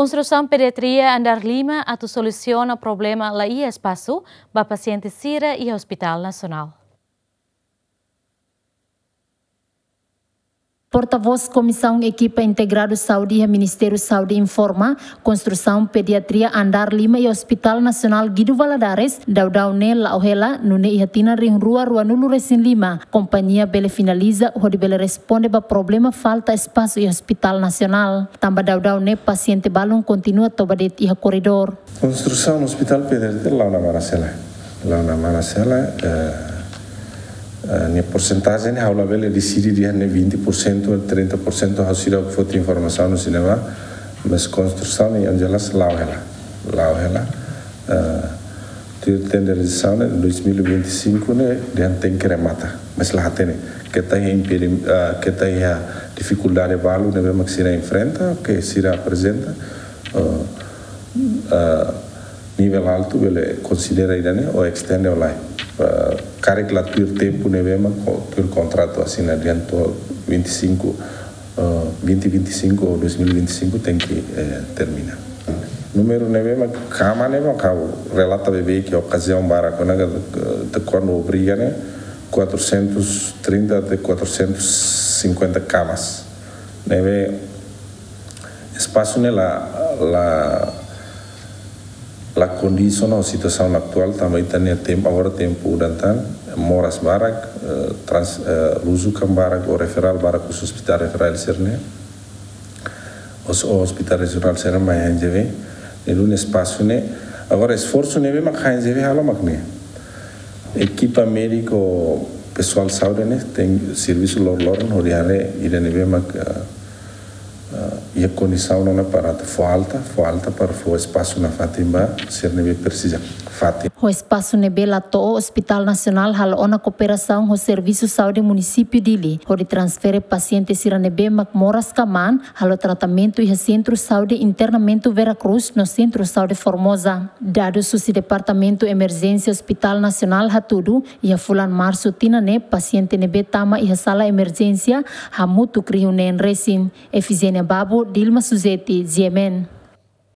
Construção pediatria andar lima atu soluciona problema lá e espaço para paciente Sira e Hospital Nacional. Porta-voz Comissão Equipa Integrado Saúde e Ministério Saúde informa construção pediatria andar lima e Hospital Nacional Guido Valadares daudau ne lauhela nune ihatina ring rua nulu resin lima companhia bele finaliza onde bele responde ba problema falta espaço e Hospital Nacional tamba daudau ne paciente balung continua tobadet iha corredor construção hospital pediatria lá na Manacela a porcentagem é a vela decide de 20% ou 30% a ser o que foi informação no cinema, mas construção e angelas lá ela tenderizão em 2025 né tem que remata, mas lá tem que tem a dificuldade valo né vemos que será enfrenta, que será apresenta nível alto ele considera ainda né ou extende o lá carregla o tempo né vemos o contrato assim adianto 2025 ou 2025 tem que terminar número né vemos cama né vamos relata bebê que a ocasião barato né quando obriga né 430 até 450 camas né espaço né la condição a situação atual também tem tempo agora tempo dantan moras barak ruzukan barak ou referral barak os hospital referral serne os hospital regional serne mais NGV e no espaço né agora esforço né mas NGV hala makne equipa médico pessoal saúde né tem serviço lor no diare e né mas e a condição não é para falta para o espaço na Fatima ser nebe precisa Fatima. O espaço nebe lato o Hospital Nacional halo na cooperação o Serviço Saúde Município dili, onde transfere pacientes sira nebe moras kaman halo tratamento e Centro Saúde Internamento Veracruz no Centro Saúde Formosa. Dados do Departamento Emergência Hospital Nacional hatudu e a fulan março tinane paciente nebe tama e a sala emergência hamutu kriunen resin Efizenia Babu Dilma Suzeti Ziemen.